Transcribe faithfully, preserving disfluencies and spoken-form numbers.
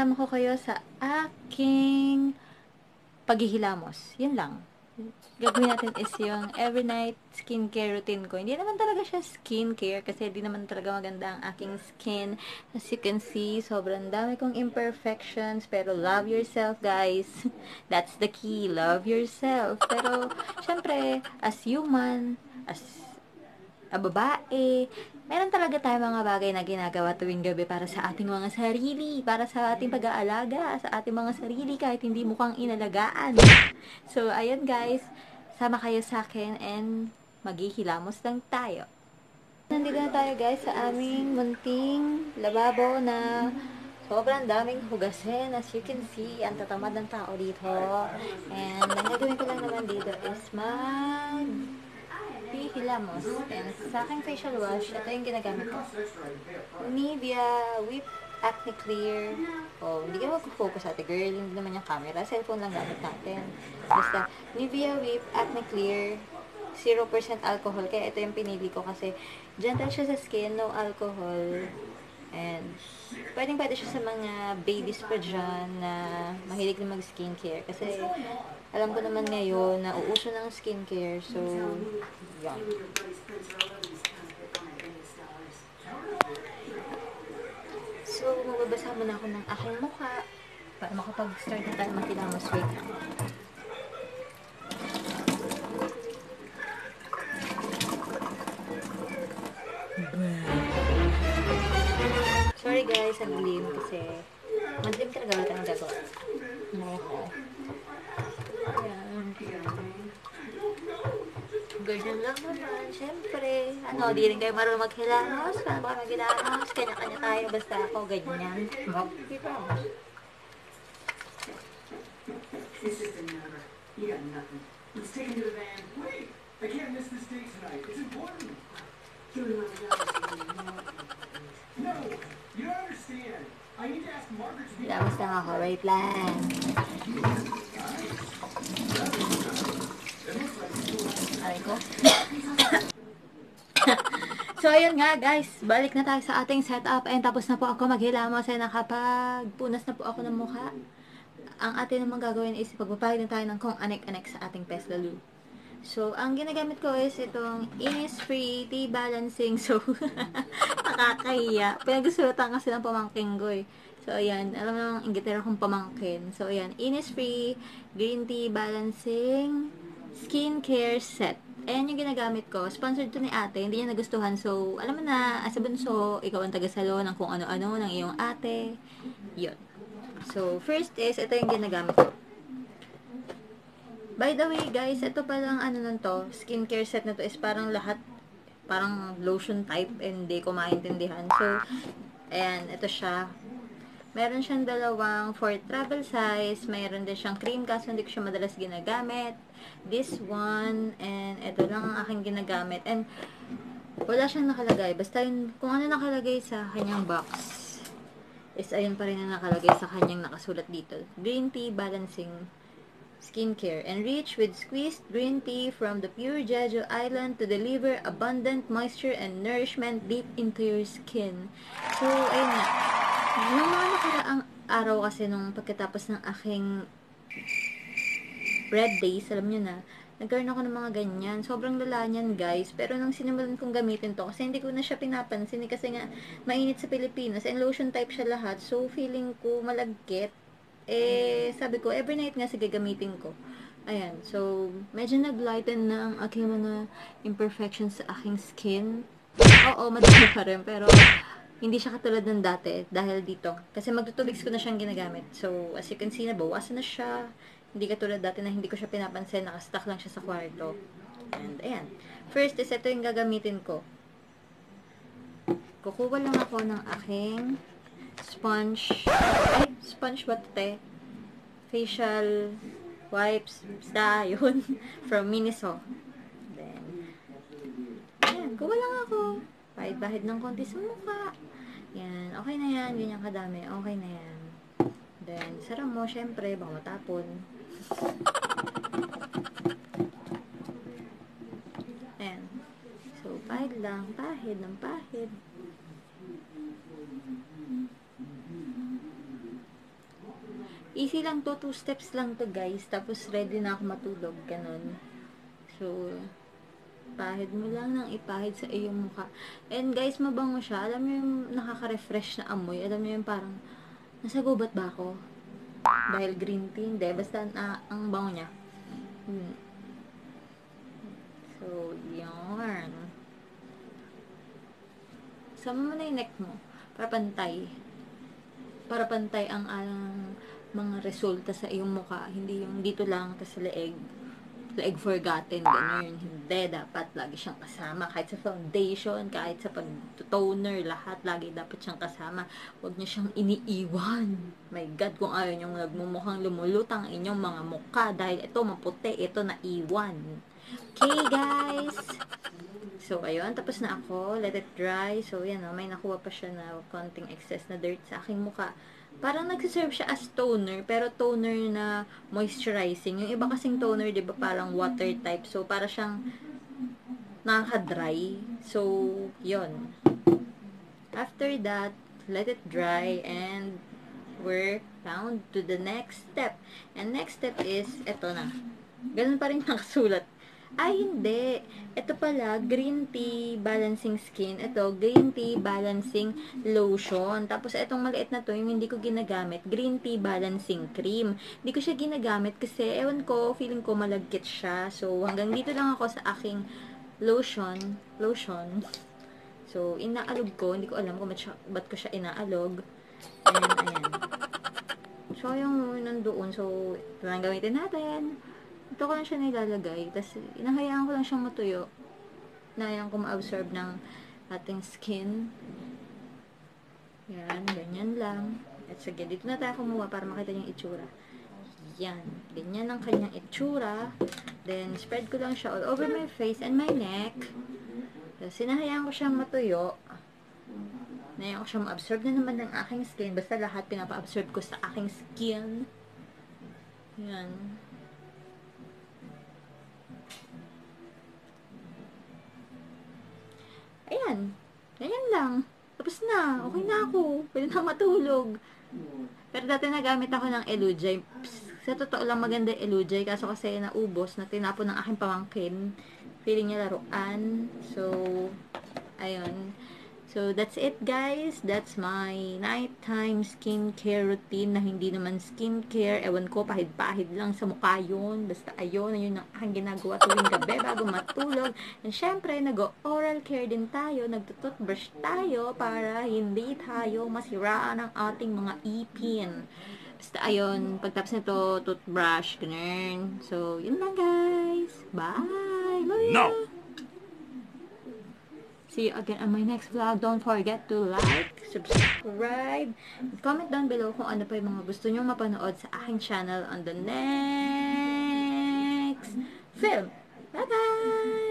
isasama ko kayo sa aking paghihilamos. Yun lang. Gagawin natin is yung every night skincare routine ko. Hindi naman talaga siya skincare kasi di naman talaga maganda ang aking skin. As you can see, sobrang dami kong imperfections. Pero love yourself, guys. That's the key. Love yourself. Pero, syempre, as human, as a babae, meron talaga tayo mga bagay na ginagawa tuwing gabi para sa ating mga sarili, para sa ating pag-aalaga, sa ating mga sarili kahit hindi mukhang inalagaan. So, ayun guys, sama kayo sa akin and maghihilamos lang tayo. Nandito na tayo guys sa aming munting lababo na sobrang daming hugasin. As you can see, ang tatamad ng tao dito. And ang gagawin ko lang naman dito is mag hilamos. And sa aking facial wash, ito yung ginagamit ko. Nivea Whip Acne Clear. Oh, hindi ka mag-focus ate girl. Hindi naman yung camera. Cellphone lang gamit natin. Basta, Nivea Whip Acne Clear. zero percent alcohol. Kaya ito yung pinili ko kasi gentle siya sa skin, no alcohol. And, pwedeng pwede siya sa mga babies pa dyan na mahilig na mag-skincare. Kasi, alam ko naman ngayon na uuso ng skincare. So, yan. So, magbabasa muna ako ng aking mukha para makapag-start na tayo maghilamos. Wait. Sorry guys, ang dilim kasi madilim talaga wala tayong gagawa. Nako. Ayan. Ganyan lang naman, syempre. Ano, di rin kayo marunong maghilamos. Paano ba maghilamos? Kanya-kanya tayo, basta ako ganyan. Maghilamos. It's just another. You got nothing. Let's take him to the van. Wait! I can't miss this date tonight. It's important. No, you don't understand. I need to ask Margaret to be. Hilamos lang ako. Wait lang. Aray ko. So, ayun nga guys. Balik na tayo sa ating setup. And tapos na po ako maghilamos. And nakapagpunas na po ako ng mukha. Ang atin naman gagawin is pagpapahid na tayo ng kung anek-anek sa ating Peslalu. So, ang ginagamit ko is itong Innisfree Tea Balancing. So, nakakahiya. Pinagsusutan kasi ng pamangkin ko eh. So, ayan. Alam mo naman, ingitero kong pamangkin. So, ayan. Innisfree Greentea Balancing Skincare Set. Ayan yung ginagamit ko. Sponsored to ni ate. Hindi niya nagustuhan. So, alam mo na, as a bunso, ikaw ang tagasalo ng kung ano-ano ng iyong ate. Yun. So, first is, ito yung ginagamit ko. By the way, guys, ito palang ano nun to, skincare set na to is parang lahat, parang lotion type, and hindi ko maintindihan. So, ayan, ito siya. Meron siyang dalawang for travel size, mayroon din siyang cream, kaso hindi ko siya madalas ginagamit. This one, and ito lang ang aking ginagamit. And, wala siyang nakalagay. Basta yun, kung ano nakalagay sa kanyang box, is ayun pa rin na nakalagay sa kanyang nakasulat dito. Green Tea Balancing Skincare. Enriched with squeezed green tea from the pure Jeju Island to deliver abundant moisture and nourishment deep into your skin. So, ayun nga. Nung mga nakaraang araw kasi nung pagkatapos ng aking red days, alam nyo na, nagkaroon ako ng mga ganyan. Sobrang lala niyan, guys. Pero nung sinimulan kong gamitin to, kasi hindi ko na siya pinapansin, kasi nga, mainit sa Pilipinas, and lotion type siya lahat. So, feeling ko malagkit. Eh, sabi ko, every night nga sige gamitin ko. Ayan. So, medyo nag-lighten na ang aking mga imperfections sa aking skin. Oo, madami pa rin. Pero, hindi siya katulad ng dati dahil dito. Kasi magtutubigs ko na siyang ginagamit. So, as you can see, nabawasan na siya. Hindi katulad dati na hindi ko siya pinapansin. Nakastack lang siya sa kwarto. And, ayan. First is, ito yung gagamitin ko. Kukuha lang ako ng aking sponge, ay, sponge ba ito, te? Facial wipes, basta, yun, from Miniso. Then, ayan, kuha lang ako. Bahid-bahid ng konti sa mukha. Yan, okay na yan, ganyan kadami, okay na yan. Then, sarap mo, syempre, baka matapon. Ayan. So, pahid lang, pahid ng pahid. easy lang to. Two steps lang to, guys. Tapos, ready na ako matulog. Ganon. So, pahid mo lang ng ipahid sa iyong mukha. And, guys, mabango siya. Alam mo yung nakaka-refresh na amoy. Alam mo yung parang, nasa gubat ba ako? Dahil green tea. Hindi. Basta, na, ang bango niya. Hmm. So, yarn. Sama mo na yung neck mo. Para pantay. Para pantay ang, ang mga resulta sa iyong mukha. Hindi yung dito lang, tas sa leeg. Leeg forgotten, gano'n. Hindi. Dapat lagi siyang kasama. Kahit sa foundation, kahit sa pag-toner, lahat, lagi dapat siyang kasama. Huwag niyo siyang iniiwan. My God, kung ayaw niyong nagmumukhang lumulutang inyong mga mukha. Dahil ito, maputi. Ito, naiwan. Okay, guys. So, ayun. Tapos na ako. Let it dry. So, yan o. May nakuha pa siya na konting excess na dirt sa aking mukha. Parang nagsiserve siya as toner. Pero toner na moisturizing. Yung iba kasing toner, di ba, parang water type. So, para siyang nakaka-dry. So, yun. After that, let it dry and we're down to the next step. And next step is, eto na. Ganun pa rin nakasulat. Ay, hindi. Ito pala, green tea balancing skin. Ito, green tea balancing lotion. Tapos, itong maliit na to, yung hindi ko ginagamit, green tea balancing cream. Hindi ko siya ginagamit kasi, ewan ko, feeling ko malagkit siya. So, hanggang dito lang ako sa aking lotion. Lotion. So, inaalog ko. Hindi ko alam kung ba't, siya, ba't ko siya inaalog. And, ayan. So, yung nandoon. So, ito lang gamitin natin. Ito ko lang siya nilalagay. Tapos, inahayaan ko lang siyang matuyo. Inahayaan ko ma-absorb ng ating skin. Yan, ganyan lang. At sige, dito na tayo kumuha para makita niyo yung itsura. Yan. Ganyan ang kanyang itsura. Then, spread ko lang siya all over my face and my neck. Tapos, sinahayaan ko siyang matuyo. Nahayaan ko siyang ma-absorb na naman ng aking skin. Basta lahat pinapa-absorb ko sa aking skin. Yan. Ayan. Ganyan lang. Tapos na. Okay na ako. Pwede na matulog. Pero dati nagamit ako ng Elujay. Sa totoo lang maganda yung Elujay. Kaso kasi naubos na tinapon ng aking pamangkin. Feeling niya laruan. So, ayun. So, that's it, guys. That's my nighttime skincare routine na hindi naman skincare. Ewan ko, pahid-pahid lang sa mukha yun. Basta ayun, ayun ang aking ginagawa tuwing gabi bago matulog. And syempre, nag-oral care din tayo. Nagtututbrush tayo para hindi tayo masiraan ng ating mga ipin. Basta ayun, pagtapos nito, toothbrush, ganun. So, yun lang, guys. Bye! Love you! No! See you again on my next vlog. Don't forget to like, subscribe, comment down below kung ano pa yung mga gusto nyo mapanood sa aking channel on the next film. Bye-bye!